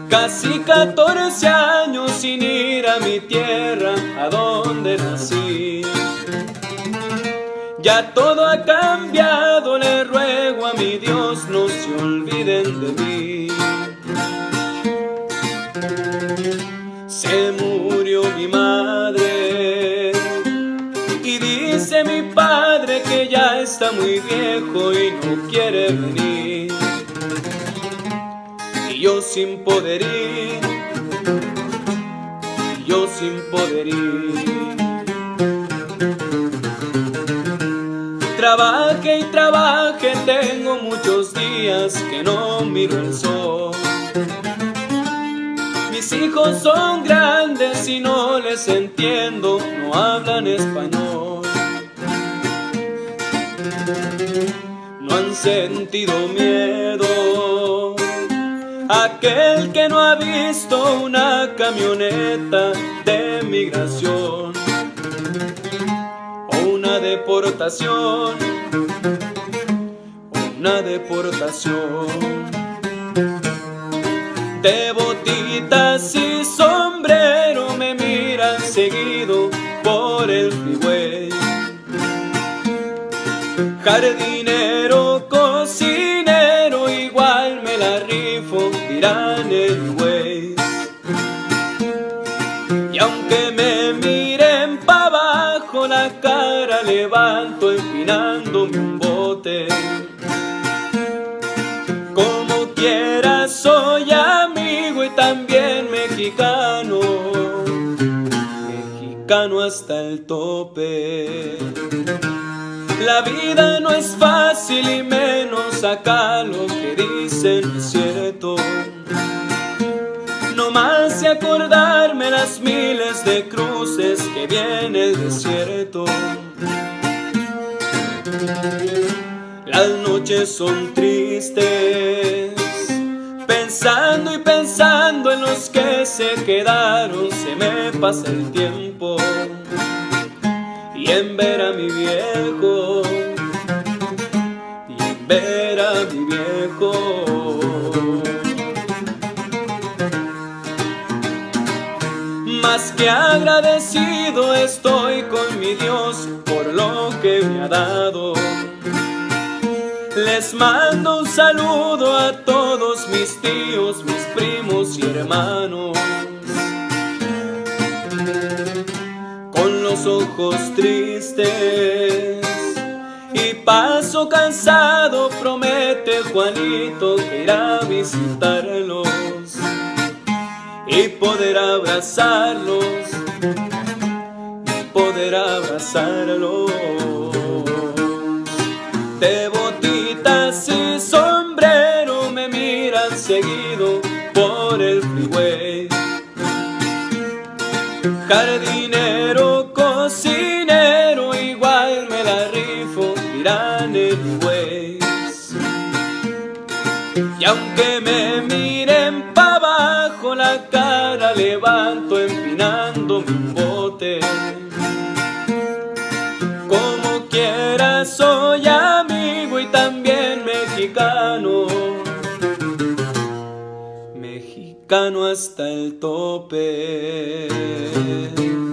Casi 14 años sin ir a mi tierra, a donde nací. Ya todo ha cambiado, le ruego a mi Dios, no se olviden de mí. Se murió mi madre y dice mi padre que ya está muy viejo y no quiere venir. Y yo sin poder ir, y yo sin poder ir. Trabaje y trabaje, tengo muchos días que no miro el sol. Mis hijos son grandes y no les entiendo, no hablan español. No han sentido miedo, aquel que no ha visto una camioneta de migración o una deportación, una deportación. De botitas y sombrero me miran seguido por el freeway. Jardinero, cocinero, igual me la rifo, dirán anyways. Y aunque me miren pa' abajo, la cara levanto empinándome un bote. Como quiera soy amigo y también mexicano, mexicano hasta el tope. La vida no es fácil y menos acá, lo que dicen es cierto. No más de acordarme las miles de cruces que viene el desierto. Las noches son tristes, pensando y pensando en los que se quedaron, se me pasa el tiempo. Y en ver a mi viejo, y en ver a mi viejo. Más que agradecido estoy con mi Dios por lo que me ha dado. Les mando un saludo a todos mis tíos, mis primos y hermanos. Con los ojos tristes y paso cansado, promete Juanito que irá a visitarlos y poder abrazarlos, y poder abrazarlos. De botitas y sombrero me miran seguido por el freeway. Jardinero, cocinero, igual me la rifo, dirán anyways. Y aunque me miren pa' abajo, la cara levanto empinándome un bote. Como quiera soy amigo y también mexicano, mexicano hasta el tope.